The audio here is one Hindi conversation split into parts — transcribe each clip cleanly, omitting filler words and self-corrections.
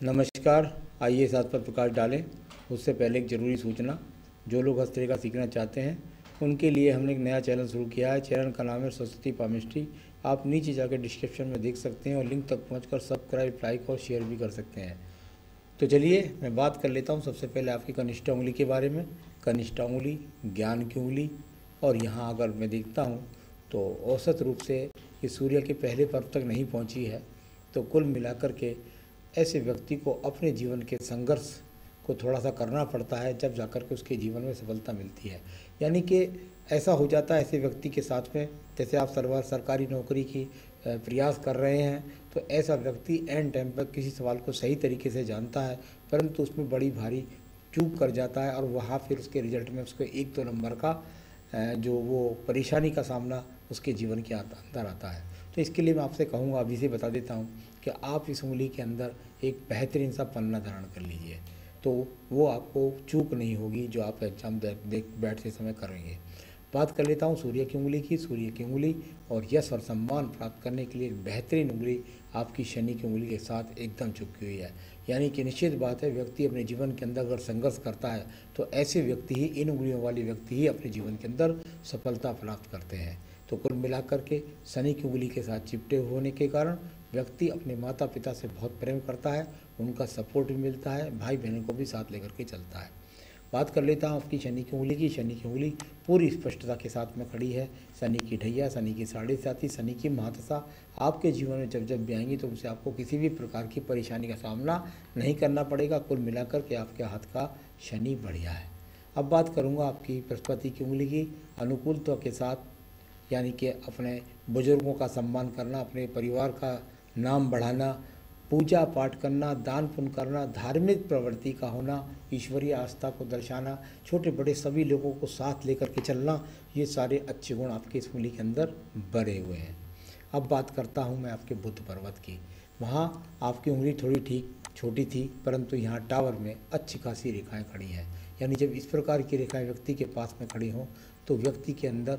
नमस्कार। आइए साथ पर प्रकाश डालें। उससे पहले एक ज़रूरी सूचना, जो लोग हस्तरेखा सीखना चाहते हैं उनके लिए हमने एक नया चैनल शुरू किया है। चैनल का नाम है सरस्वती पामिस्ट्री। आप नीचे जाकर डिस्क्रिप्शन में देख सकते हैं और लिंक तक पहुंचकर सब्सक्राइब, लाइक और शेयर भी कर सकते हैं। तो चलिए मैं बात कर लेता हूं सबसे पहले आपकी कनिष्ठा उंगली के बारे में। कनिष्ठा उंगली ज्ञान की उंगली, और यहाँ अगर मैं देखता हूँ तो औसत रूप से ये सूर्य के पहले पर्व तक नहीं पहुँची है। तो कुल मिलाकर के ऐसे व्यक्ति को अपने जीवन के संघर्ष को थोड़ा सा करना पड़ता है, जब जाकर के उसके जीवन में सफलता मिलती है। यानी कि ऐसा हो जाता है ऐसे व्यक्ति के साथ में, जैसे आप सरकारी नौकरी की प्रयास कर रहे हैं, तो ऐसा व्यक्ति एंड टाइम पर किसी सवाल को सही तरीके से जानता है, परंतु उसमें बड़ी भारी चूक कर जाता है, और वहाँ फिर उसके रिजल्ट में उसको 1-2 नंबर का जो वो परेशानी का सामना उसके जीवन के अंदर आता है। तो इसके लिए मैं आपसे कहूँगा, अभी से बता देता हूँ कि आप इस उंगली के अंदर एक बेहतरीन सा पन्ना धारण कर लीजिए, तो वो आपको चूक नहीं होगी जो आप एग्जाम बैठते समय करेंगे। बात कर लेता हूँ सूर्य की उंगली की। सूर्य की उंगली और यश और सम्मान प्राप्त करने के लिए एक बेहतरीन उंगली आपकी शनि की उंगली के साथ एकदम चुपकी हुई है। यानी कि निश्चित बात है, व्यक्ति अपने जीवन के अंदर अगर संघर्ष करता है तो ऐसे व्यक्ति ही, इन उंगलियों वाले व्यक्ति ही अपने जीवन के अंदर सफलता प्राप्त करते हैं। तो कुल मिलाकर के शनि की उंगली के साथ चिपटे होने के कारण व्यक्ति अपने माता पिता से बहुत प्रेम करता है, उनका सपोर्ट भी मिलता है, भाई बहनों को भी साथ लेकर के चलता है। बात कर लेता हूँ आपकी शनि की उंगली की। शनि की उंगली पूरी स्पष्टता के साथ में खड़ी है। शनि की ढैया, शनि की साढ़े साथी, शनि की महादशा आपके जीवन में जब जब भी आएंगी तो उनसे आपको किसी भी प्रकार की परेशानी का सामना नहीं करना पड़ेगा। कुल मिलाकर के आपके हाथ का शनि बढ़िया है। अब बात करूँगा आपकी बृहस्पति की उंगली की। अनुकूलता के साथ, यानी कि अपने बुजुर्गों का सम्मान करना, अपने परिवार का नाम बढ़ाना, पूजा पाठ करना, दान पुण्य करना, धार्मिक प्रवृत्ति का होना, ईश्वरीय आस्था को दर्शाना, छोटे बड़े सभी लोगों को साथ लेकर के चलना, ये सारे अच्छे गुण आपकी इस उंगली के अंदर भरे हुए हैं। अब बात करता हूँ मैं आपके बुध पर्वत की। वहाँ आपकी उंगली थोड़ी ठीक छोटी थी, परंतु यहाँ टावर में अच्छी खासी रेखाएँ खड़ी हैं। यानी जब इस प्रकार की रेखाएँ व्यक्ति के पास में खड़ी हों तो व्यक्ति के अंदर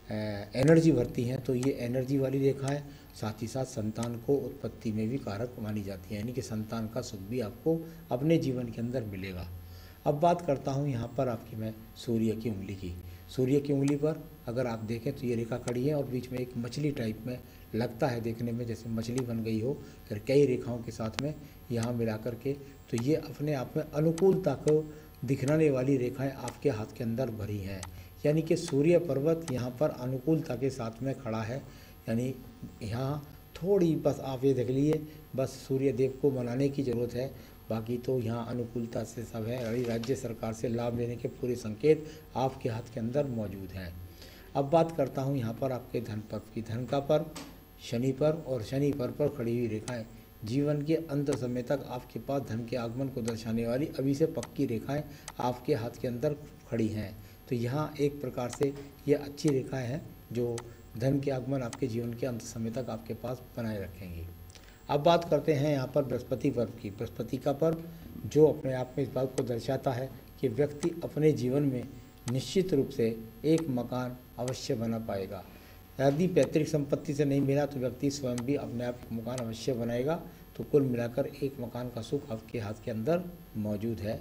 एनर्जी भरती हैं। तो ये एनर्जी वाली रेखाएं साथ ही साथ संतान को उत्पत्ति में भी कारक मानी जाती हैं, यानी कि संतान का सुख भी आपको अपने जीवन के अंदर मिलेगा। अब बात करता हूँ यहाँ पर आपकी मैं सूर्य की उंगली की। सूर्य की उंगली पर अगर आप देखें तो ये रेखा खड़ी है और बीच में एक मछली टाइप में लगता है, देखने में जैसे मछली बन गई हो, फिर कई रेखाओं के साथ में यहाँ मिला करके, तो ये अपने आप में अनुकूलता को दिखलाने वाली रेखाएं आपके हाथ के अंदर भरी हैं। यानी कि सूर्य पर्वत यहाँ पर अनुकूलता के साथ में खड़ा है। यानी यहाँ थोड़ी बस आप ये देख लीजिए, बस सूर्य देव को मनाने की ज़रूरत है, बाकी तो यहाँ अनुकूलता से सब है। और राज्य सरकार से लाभ लेने के पूरे संकेत आपके हाथ के अंदर मौजूद हैं। अब बात करता हूँ यहाँ पर आपके धन पर्व की। धन का पर्व शनि पर, और शनि पर खड़ी हुई रेखाएँ जीवन के अंत समय तक आपके पास धन के आगमन को दर्शाने वाली अभी से पक्की रेखाएं आपके हाथ के अंदर खड़ी हैं। तो यहाँ एक प्रकार से ये अच्छी रेखाएं हैं जो धन के आगमन आपके जीवन के अंत समय तक आपके पास बनाए रखेंगी। अब बात करते हैं यहाँ पर बृहस्पति पर्व की। बृहस्पति का पर्व जो अपने आप में इस बात को दर्शाता है कि व्यक्ति अपने जीवन में निश्चित रूप से एक मकान अवश्य बना पाएगा। यदि पैतृक संपत्ति से नहीं मिला तो व्यक्ति स्वयं भी अपने आप एक मकान अवश्य बनाएगा। तो कुल मिलाकर एक मकान का सुख आपके हाथ के अंदर मौजूद है।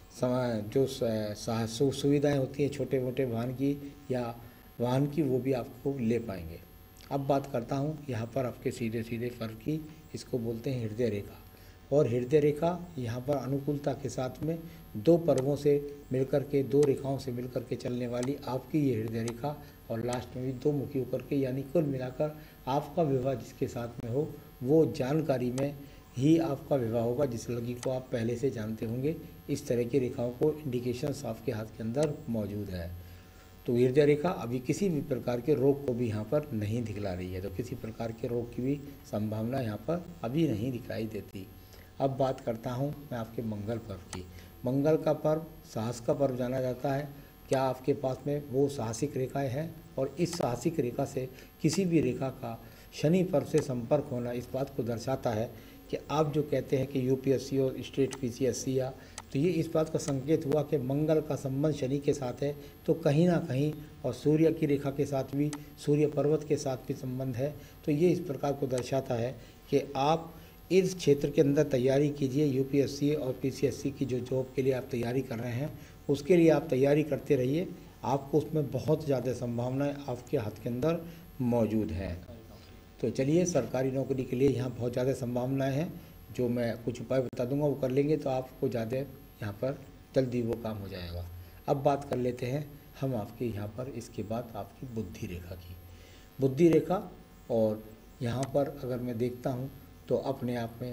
जो सुविधाएं होती हैं छोटे मोटे वाहन की या वाहन की, वो भी आपको ले पाएंगे। अब बात करता हूँ यहाँ पर आपके सीधे सीधे फर की। इसको बोलते हैं हृदय रेखा। और हृदय रेखा यहाँ पर अनुकूलता के साथ में 2 पर्वों से मिलकर के, 2 रेखाओं से मिलकर के चलने वाली आपकी ये हृदय रेखा, और लास्ट में भी 2 मुखी होकर के, यानी कुल मिलाकर आपका विवाह जिसके साथ में हो वो जानकारी में ही आपका विवाह होगा, जिस लड़की को आप पहले से जानते होंगे। इस तरह की रेखाओं को इंडिकेशंस आपके हाथ के अंदर मौजूद है। तो हृदय रेखा अभी किसी भी प्रकार के रोग को भी यहाँ पर नहीं दिखला रही है, तो किसी प्रकार के रोग की भी संभावना यहाँ पर अभी नहीं दिखाई देती। अब बात करता हूँ मैं आपके मंगल पर्व की। मंगल का पर्व साहस का पर्व जाना जाता है। क्या आपके पास में वो साहसिक रेखाएं हैं? और इस साहसिक रेखा से किसी भी रेखा का शनि पर्व से संपर्क होना इस बात को दर्शाता है कि आप जो कहते हैं कि यूपीएससी और स्टेट पीसीएससी या, तो ये इस बात का संकेत हुआ कि मंगल का संबंध शनि के साथ है, तो कहीं ना कहीं, और सूर्य की रेखा के साथ भी, सूर्य पर्वत के साथ भी संबंध है। तो ये इस प्रकार को दर्शाता है कि आप इस क्षेत्र के अंदर तैयारी कीजिए। यूपीएससी और पीसीएससी की जो जॉब के लिए आप तैयारी कर रहे हैं उसके लिए आप तैयारी करते रहिए। आपको उसमें बहुत ज़्यादा संभावनाएं आपके हाथ के अंदर मौजूद हैं। तो चलिए, सरकारी नौकरी के लिए यहाँ बहुत ज़्यादा संभावनाएं हैं। जो मैं कुछ उपाय बता दूंगा वो कर लेंगे तो आपको ज़्यादा यहाँ पर जल्दी वो काम हो जाएगा। अब बात कर लेते हैं हम आपके यहाँ पर इसके बाद आपकी बुद्धि रेखा की। बुद्धि रेखा, और यहाँ पर अगर मैं देखता हूँ तो अपने आप में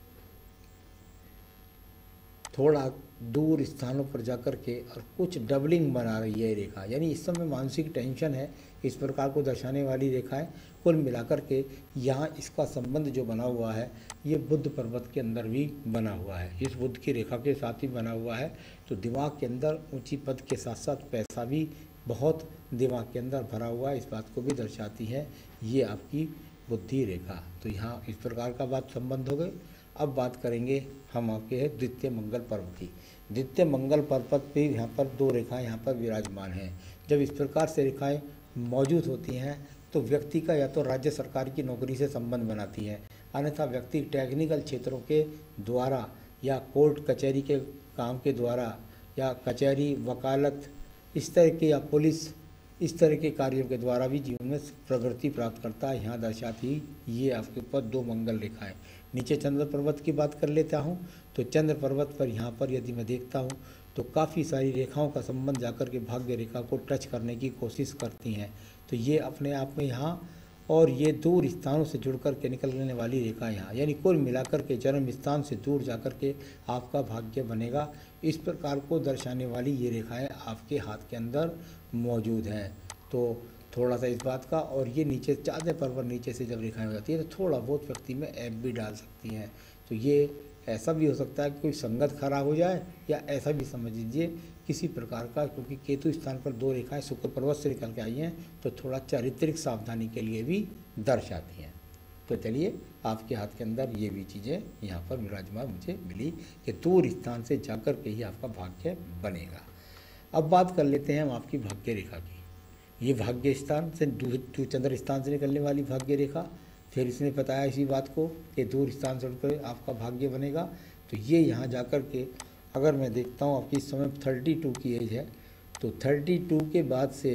थोड़ा दूर स्थानों पर जाकर के और कुछ डबलिंग बना रही है रेखा, यानी इस समय मानसिक टेंशन है, इस प्रकार को दर्शाने वाली रेखा है। कुल मिलाकर के यहाँ इसका संबंध जो बना हुआ है ये बुध पर्वत के अंदर भी बना हुआ है, इस बुध की रेखा के साथ ही बना हुआ है। तो दिमाग के अंदर ऊंची पद के साथ साथ पैसा भी बहुत दिमाग के अंदर भरा हुआ है, इस बात को भी दर्शाती है ये आपकी बुद्धि रेखा। तो यहाँ इस प्रकार का बात संबंध हो गए। अब बात करेंगे हम आपके है द्वितीय मंगल पर्व की। द्वितीय मंगल पर्व पे यहाँ पर दो रेखाएं यहाँ पर विराजमान हैं। जब इस प्रकार से रेखाएं मौजूद होती हैं तो व्यक्ति का या तो राज्य सरकार की नौकरी से संबंध बनाती है, अन्यथा व्यक्ति टेक्निकल क्षेत्रों के द्वारा या कोर्ट कचहरी के काम के द्वारा या कचहरी वकालत इस तरह के या पुलिस इस तरह के कार्यों के द्वारा भी जीवन में प्रगति प्राप्त करता है। यहाँ दर्शाती ये आपके ऊपर दो मंगल रेखाएं। नीचे चंद्र पर्वत की बात कर लेता हूँ तो चंद्र पर्वत पर यहाँ पर यदि मैं देखता हूँ तो काफ़ी सारी रेखाओं का संबंध जाकर के भाग्य रेखा को टच करने की कोशिश करती हैं। तो ये अपने आप में यहाँ और ये दूर स्थानों से जुड़ कर के निकलने वाली रेखा यहाँ, यानी कुल मिलाकर के जन्म स्थान से दूर जाकर के आपका भाग्य बनेगा। इस प्रकार को दर्शाने वाली ये रेखाएं आपके हाथ के अंदर मौजूद हैं। तो थोड़ा सा इस बात का, और ये नीचे चाँद पर्वत नीचे से जब रेखाएं हो जाती है तो थोड़ा बहुत व्यक्ति में ऐप भी डाल सकती हैं। तो ये ऐसा भी हो सकता है कि कोई संगत खराब हो जाए, या ऐसा भी समझ लीजिए किसी प्रकार का, क्योंकि केतु स्थान पर दो रेखाएं शुक्र पर्वत से निकल के आई हैं तो थोड़ा चारित्रिक सावधानी के लिए भी दर्शाती हैं। तो चलिए, आपके हाथ के अंदर ये भी चीज़ें यहाँ पर विराजमान मुझे मिली कि दूर स्थान से जाकर के ही आपका भाग्य बनेगा। अब बात कर लेते हैं हम आपकी भाग्य रेखा की। ये भाग्य स्थान से चंद्र स्थान से निकलने वाली भाग्य रेखा, फिर इसने बताया इसी बात को कि दूर स्थान से उठकर आपका भाग्य बनेगा। तो ये यहाँ जाकर के अगर मैं देखता हूँ आपकी इस समय 32 की एज है, तो 32 के बाद से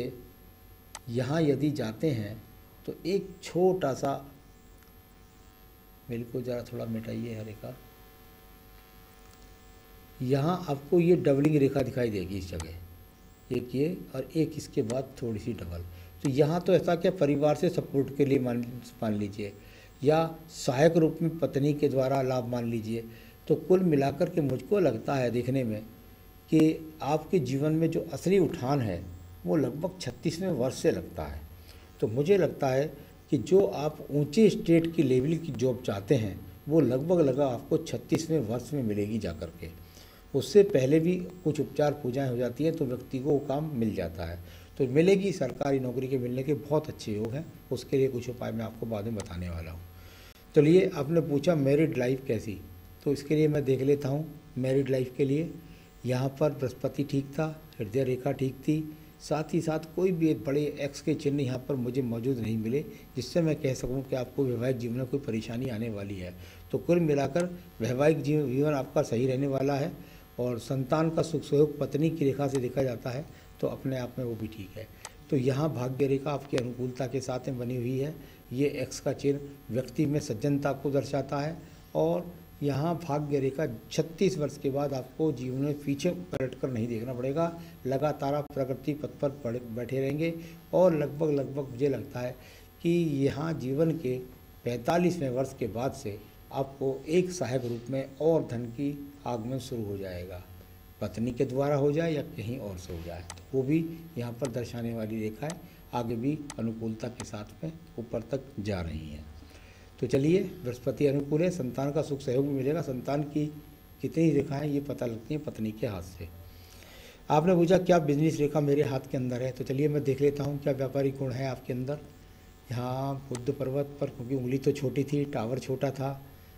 यहाँ यदि जाते हैं तो एक छोटा सा, बिल्कुल ज़रा थोड़ा मिटाइए है रेखा, यहाँ आपको ये डबलिंग रेखा दिखाई देगी इस जगह, एक ये और एक इसके बाद थोड़ी सी डबल। तो यहाँ तो ऐसा क्या परिवार से सपोर्ट के लिए मान लीजिए, या सहायक रूप में पत्नी के द्वारा लाभ मान लीजिए। तो कुल मिलाकर के मुझको लगता है देखने में कि आपके जीवन में जो असली उठान है वो लगभग 36वें वर्ष से लगता है। तो मुझे लगता है कि जो आप ऊंचे स्टेट की लेवल की जॉब चाहते हैं वो लगभग आपको 36वें वर्ष में मिलेगी जाकर के। उससे पहले भी कुछ उपचार पूजाएं हो जाती हैं तो व्यक्ति को वो काम मिल जाता है। तो मिलेगी, सरकारी नौकरी के मिलने के बहुत अच्छे योग हैं। उसके लिए कुछ उपाय मैं आपको बाद में बताने वाला हूँ। चलिए, आपने पूछा मैरिड लाइफ कैसी, तो इसके लिए मैं देख लेता हूँ। मैरिड लाइफ के लिए यहाँ पर बृहस्पति ठीक था, हृदय रेखा ठीक थी, साथ ही साथ कोई भी बड़े एक्स के चिन्ह यहाँ पर मुझे मौजूद नहीं मिले जिससे मैं कह सकूँ कि आपको वैवाहिक जीवन में कोई परेशानी आने वाली है। तो कुल मिलाकर वैवाहिक जीवन आपका सही रहने वाला है, और संतान का सुख सहयोग पत्नी की रेखा से देखा जाता है तो अपने आप में वो भी ठीक है। तो यहाँ भाग्य रेखा आपकी अनुकूलता के साथ में बनी हुई है। ये एक्स का चिन्ह व्यक्ति में सज्जनता को दर्शाता है, और यहाँ भाग्य रेखा 36 वर्ष के बाद आपको जीवन में पीछे पलट कर नहीं देखना पड़ेगा। लगातार आप प्रगति पथ पर बैठे रहेंगे, और लगभग मुझे लगता है कि यहाँ जीवन के 45वें वर्ष के बाद से आपको एक सहायक रूप में और धन की आगमन शुरू हो जाएगा, पत्नी के द्वारा हो जाए या कहीं और से हो जाए। तो वो भी यहाँ पर दर्शाने वाली रेखाएं आगे भी अनुकूलता के साथ में ऊपर तक जा रही हैं। तो चलिए, बृहस्पति अनुकूल है, संतान का सुख सहयोग भी मिलेगा। संतान की कितनी रेखाएं ये पता लगती हैं पत्नी के हाथ से। आपने पूछा क्या बिजनेस रेखा मेरे हाथ के अंदर है, तो चलिए मैं देख लेता हूँ क्या व्यापारिक गुण है आपके अंदर। यहाँ बुद्ध पर्वत पर, क्योंकि उंगली तो छोटी थी, टावर छोटा था,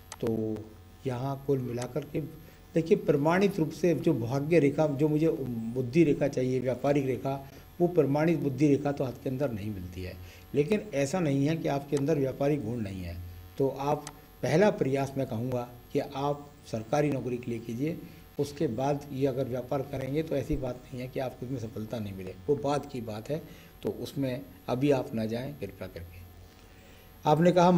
तो यहाँ कुल मिलाकर के देखिए प्रमाणित रूप से जो भाग्य रेखा, जो मुझे बुद्धि रेखा चाहिए, व्यापारिक रेखा, वो प्रमाणित बुद्धि रेखा तो हाथ के अंदर नहीं मिलती है। लेकिन ऐसा नहीं है कि आपके अंदर व्यापारिक गुण नहीं है। तो आप पहला प्रयास मैं कहूँगा कि आप सरकारी नौकरी के लिए कीजिए। उसके बाद ये अगर व्यापार करेंगे तो ऐसी बात नहीं है कि आपको उसमें सफलता नहीं मिले, वो बाद की बात है, तो उसमें अभी आप ना जाएं कृपया करके। आपने कहा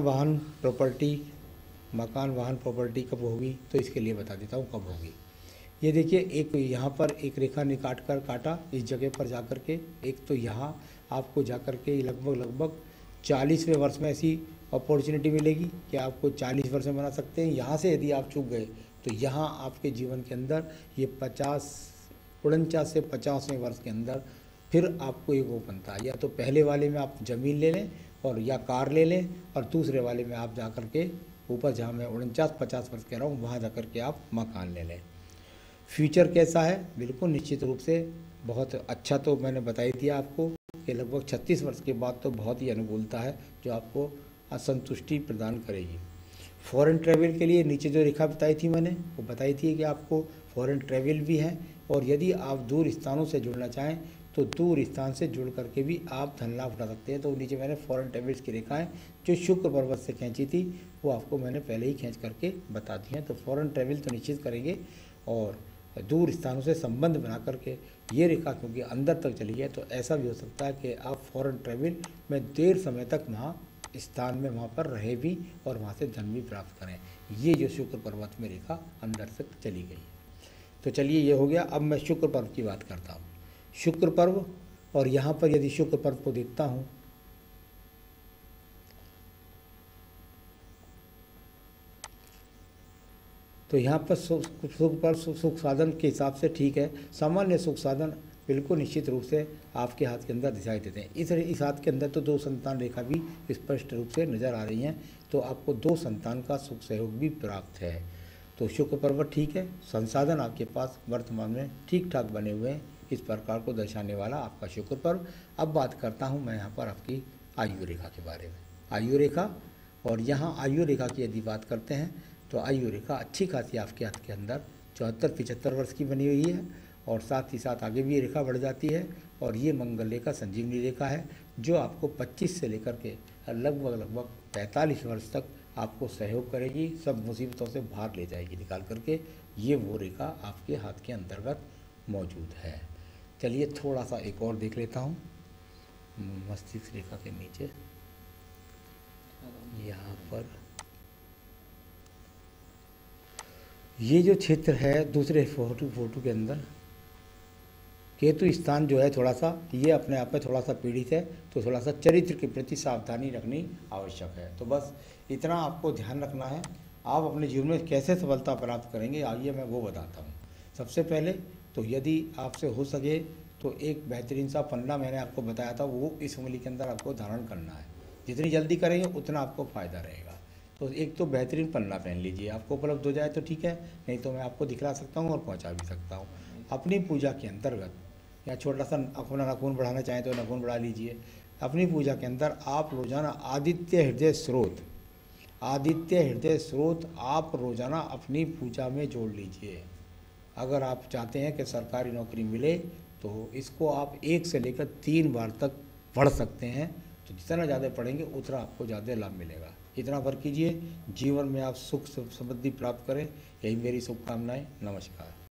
मकान वाहन प्रॉपर्टी कब होगी, तो इसके लिए बता देता हूँ कब होगी। ये देखिए, एक यहाँ पर एक रेखा ने काटा इस जगह पर जाकर के, एक तो यहाँ आपको जाकर के लगभग 40वें वर्ष में ऐसी अपॉर्चुनिटी मिलेगी कि आपको 40 वर्ष में बना सकते हैं। यहाँ से यदि आप चूक गए तो यहाँ आपके जीवन के अंदर ये 49 से 50वें वर्ष के अंदर फिर आपको एक वो बनता है, या तो पहले वाले में आप ज़मीन ले लें और या कार ले लें, और दूसरे वाले में आप जा कर के ऊपर जहाँ मैं 49-50 वर्ष कह रहा हूँ वहाँ जा कर के आप मकान ले लें। फ्यूचर कैसा है, बिल्कुल निश्चित रूप से बहुत अच्छा, तो मैंने बता ही दिया आपको कि लगभग 36 वर्ष के बाद तो बहुत ही अनुकूलता है जो आपको असंतुष्टि प्रदान करेगी। फॉरेन ट्रैवल के लिए नीचे जो रेखा बताई थी मैंने, वो बताई थी कि आपको फॉरेन ट्रैवल भी है, और यदि आप दूर स्थानों से जुड़ना चाहें तो दूर स्थान से जुड़ करके भी आप धन लाभ उठा सकते हैं। तो नीचे मैंने फॉरेन ट्रैवल्स की रेखाएं जो शुक्र पर्वत से खींची थी वो आपको मैंने पहले ही खींच करके बता दी हैं। तो फॉरेन ट्रैवल तो निश्चित करेंगे, और दूर स्थानों से संबंध बना करके ये रेखा क्योंकि अंदर तक चली है, तो ऐसा भी हो सकता है कि आप फॉरेन ट्रैवल में देर समय तक वहाँ स्थान में वहाँ पर रहे भी और वहाँ से धन भी प्राप्त करें। ये जो शुक्र पर्वत में रेखा अंदर तक चली गई है। तो चलिए ये हो गया। अब मैं शुक्र पर्व की बात करता हूँ। शुक्र पर्व, और यहाँ पर यदि शुक्र पर्व को देखता हूँ तो यहाँ पर सुख पर्व सुख साधन के हिसाब से ठीक है। सामान्य सुख साधन बिल्कुल निश्चित रूप से आपके हाथ के अंदर दिखाई देते हैं। इस हाथ के अंदर तो 2 संतान रेखा भी स्पष्ट रूप से नज़र आ रही हैं, तो आपको 2 संतान का सुख सहयोग भी प्राप्त है। तो शुक्र पर्व ठीक है, संसाधन आपके पास वर्तमान में ठीक ठाक बने हुए हैं, इस प्रकार को दर्शाने वाला आपका शुक्र पर्व। अब बात करता हूँ मैं यहाँ पर आपकी आयु रेखा के बारे में। आयु रेखा, और यहाँ आयु रेखा की यदि बात करते हैं तो आयु रेखा अच्छी खासी आपके हाथ के अंदर 74-75 वर्ष की बनी हुई है, और साथ ही साथ आगे भी ये रेखा बढ़ जाती है। और ये मंगल रेखा संजीवनी रेखा है जो आपको 25 से लेकर के लगभग 45 वर्ष तक आपको सहयोग करेगी, सब मुसीबतों से बाहर ले जाएगी निकाल करके। ये वो रेखा आपके हाथ के अंतर्गत मौजूद है। चलिए थोड़ा सा एक और देख लेता हूँ। मस्तिष्क रेखा के नीचे यहाँ पर ये जो क्षेत्र है दूसरे फोटो के अंदर, केतु स्थान जो है थोड़ा सा ये अपने आप में थोड़ा सा पीड़ित है, तो थोड़ा सा चरित्र के प्रति सावधानी रखनी आवश्यक है। तो बस इतना आपको ध्यान रखना है। आप अपने जीवन में कैसे सफलता प्राप्त करेंगे आइए मैं वो बताता हूँ। सबसे पहले तो यदि आपसे हो सके तो एक बेहतरीन सा पन्ना मैंने आपको बताया था, वो इस उंगली के अंदर आपको धारण करना है। जितनी जल्दी करेंगे उतना आपको फ़ायदा रहेगा। तो एक तो बेहतरीन पन्ना पहन लीजिए, आपको उपलब्ध हो जाए तो ठीक है, नहीं तो मैं आपको दिखला सकता हूँ और पहुँचा भी सकता हूँ। अपनी पूजा के अंतर्गत या छोटा सा अपना नाखून बढ़ाना चाहें तो नाखून बढ़ा लीजिए। अपनी पूजा के अंदर आप रोज़ाना आदित्य हृदय स्रोत आप रोज़ाना अपनी पूजा में जोड़ लीजिए। अगर आप चाहते हैं कि सरकारी नौकरी मिले तो इसको आप 1 से लेकर 3 बार तक पढ़ सकते हैं। तो जितना ज़्यादा पढ़ेंगे उतना आपको ज़्यादा लाभ मिलेगा। इतना पर कीजिए, जीवन में आप सुख समृद्धि प्राप्त करें, यही मेरी शुभकामनाएं। नमस्कार।